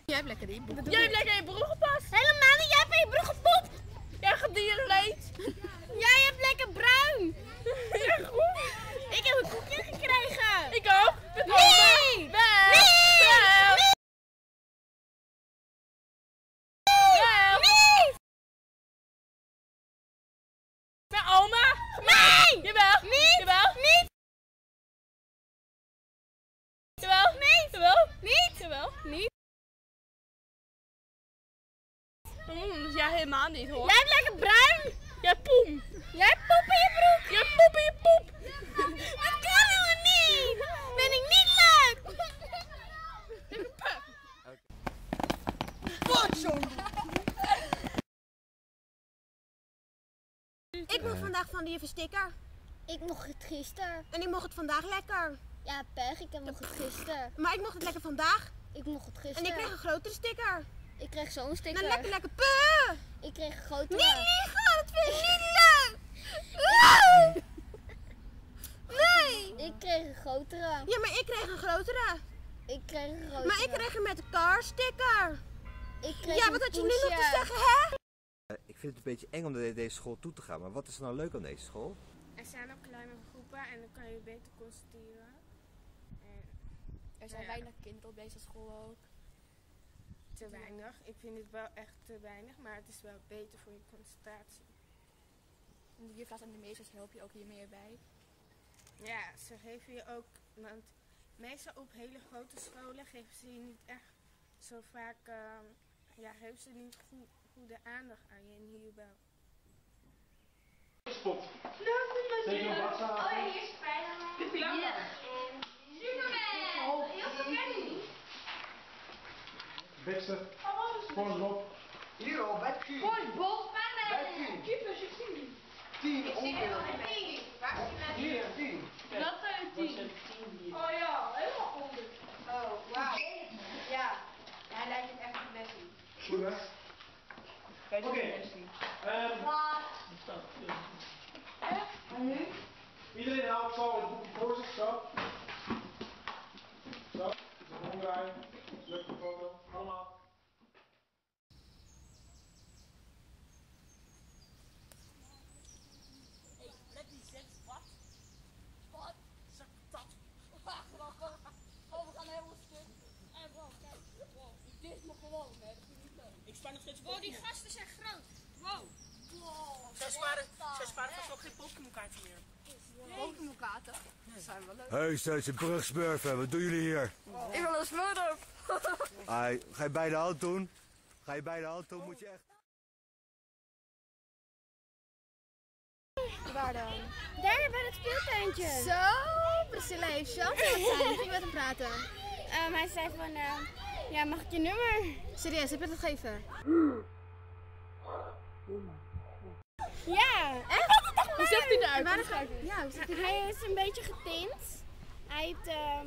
Jij hebt lekker in je broek. Jij hebt lekker in je broek gepast. Helemaal niet, jij hebt in je broek gepoept. Jij gaat dierenleed. Jij hebt lekker bruin. Ja, goed. Ik heb een koekje gekregen. Ik ook. Met Nee. oma. Wel. Nee. Wel. Nee. Wel. Nee. Met oma. Nee. Jawel. Niet. Jawel. Niet. Jawel. Niet. Jawel. Niet. Jawel. Niet. Ja, helemaal niet hoor. Jij hebt lekker bruin. Jij poem. Jij hebt poep in je broek. Jij poep in je poep. Dat kan helemaal niet. Ben ik niet leuk. Ik mocht vandaag van die sticker. Ik mocht het gisteren. En ik mocht het vandaag lekker. Ja, pech, ik mocht het gisteren. Maar ik mocht het lekker vandaag. Ik mocht het En gisteren. ik kreeg een grotere sticker. Ik kreeg zo'n sticker. Nou, lekker puh. Ik kreeg een grotere. Niet liegen, dat vind ik niet leuk. Nee. Ik kreeg een grotere. Ja, maar ik kreeg een grotere. Ik kreeg een grotere. Maar ik kreeg hem met de car sticker. Ik kreeg Ja, een wat had je nu nog te poesje. zeggen, hè? Ik vind het een beetje eng om naar deze school toe te gaan, maar wat is er nou leuk aan deze school? Er zijn ook kleine groepen en dan kan je beter concentreren. Er zijn weinig kinderen op deze school ook. Te weinig. Ik vind het wel echt te weinig, maar het is wel beter voor je concentratie. En de juffrouw en de meesters helpen je ook hier meer bij. Ja, ze geven je ook, want meestal op hele grote scholen geven ze je niet echt zo vaak, geven ze niet goede aandacht aan je en hier wel. Spot. Steek je op WhatsApp. Oh ja, hier is Spider-Man. Ja. En Superman. Heel veel ken ik niet. Beste. SpongeBob. Hier al, bij 10. SpongeBob, Spider-Man. Keeper 16. 10 Ik zie er nog een 10. Waar is die nou? Hier, 10. Dat zijn 10. Oh ja, helemaal onder. Oh, wauw. Ja. Hij lijkt het echt op Messi. Goed hè? Oké. En nu? Iedereen haalt zo het boekje voor zich, zo. Zo, dus omdraaien. Leuk de foto, allemaal. Wow, die gasten zijn groot. Wow. Zij sparen vast ook geen Pokémon-kaartje hier. Pokémon-kaarten? Dat zijn wel leuk. Hey, Steutse brugsmurfen, wat doen jullie hier? Ik wil een smurf. Ga je bij de hand doen? Ga je bij de hand doen, moet je echt... Waar dan? Daar bij het speeltuintje. Zo, Priscilla heeft zo wat zijn. Ik ging met hem praten. Hij zei van, ja, mag ik je nummer? Serieus, heb je dat gegeven? Ja, echt? Hoe zegt hij eruit? Ja, hoe zegt hij is een beetje getint. Hij heeft,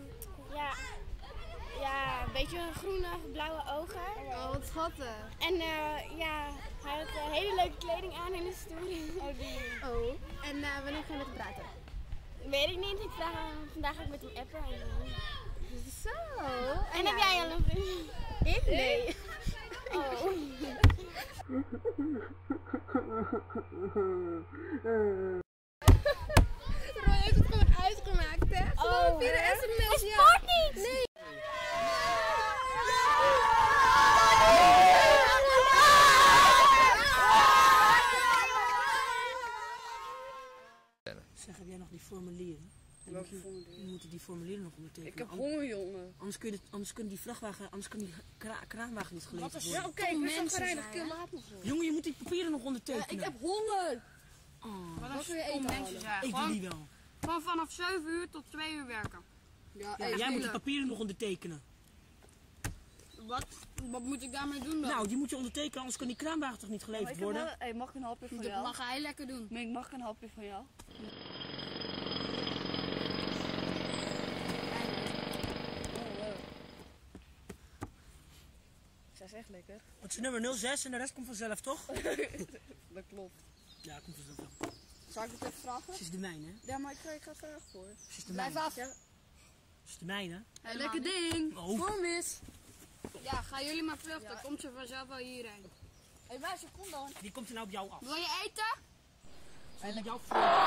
ja, een beetje groene, blauwe ogen. Oh, wat schattig. En ja, hij had hele leuke kleding aan in de stoel. Oh, en wanneer ga je met hem praten? Weet ik niet, ik vraag hem, vandaag ga ik met hem appen. Zo. En heb jij al een vriend? Ik? Nee. Oh. Roy heeft het gewoon uitgemaakt, hè? Gewoon via de SMS. Het sport niet! Nee. Zeg, heb jij nog die formulieren? We moeten die formulieren nog ondertekenen. Ik heb honger, jongen. Anders kunnen die vrachtwagen, anders kan die kraanwagen niet geleverd worden. Ja, oké, ik ben zo gereinig. Ik laat nog zo. Jongen, je moet die papieren nog ondertekenen. Ik heb honger. Oh, Wat wil je eten mensen zijn? ik wil die wel. Gewoon vanaf 7 uur tot 2 uur werken. Ja, Jij moet die papieren nog ondertekenen. Wat moet ik daarmee doen dan? Nou, die moet je ondertekenen, anders kan die kraanwagen toch niet geleverd worden? Hey, mag ik een hapje van jou? Dat mag hij lekker doen. Nee, mag ik een hapje van jou? Dat is echt lekker. Het is nummer 06 en de rest komt vanzelf, toch? Dat klopt. Ja, komt vanzelf wel. Zal ik het even vragen? Ze is de mijne. Ja, maar ik ga vragen voor. Ze is de Blijf mijne. af. Ze is de mijne. Hey, lekker ding. Oh. Voor mis. Ja. Ja, gaan jullie maar vluchten. Komt ze vanzelf wel hierheen. Hé meisje, kom dan. Die komt er nou op jou af. Wil je eten? En jouw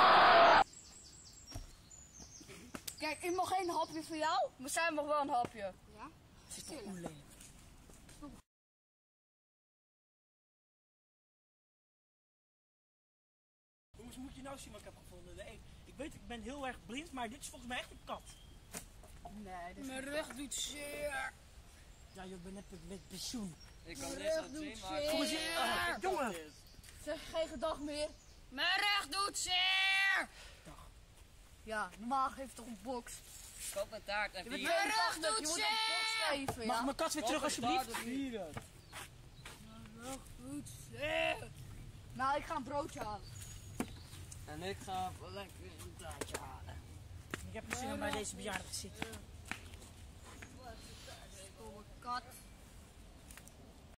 Kijk, ik mag geen hapje voor jou, maar zij mag wel een hapje. Ja? Ze is toch onlelijk. Jongens, moet je nou zien wat ik heb gevonden? Ik weet, ik ben heel erg blind, maar dit is volgens mij echt een kat. Nee, dit is Mijn rug doet zeer. Ja, je bent net met pensioen. Ik kan net zo zien, maar... Volgens je, jongen! zeg geen gedag meer. Mijn rug doet zeer. Ja, normaal geef toch een box. Koop een taart en Mijn vieren. rug doet zeer. Geven, Mag ja? mijn kat weer terug alsjeblieft? Vieren. Mijn rug doet zeer. Nou, ik ga een broodje halen. En ik ga lekker een taartje halen. Ik heb er zin om bij deze bejaarden te zitten.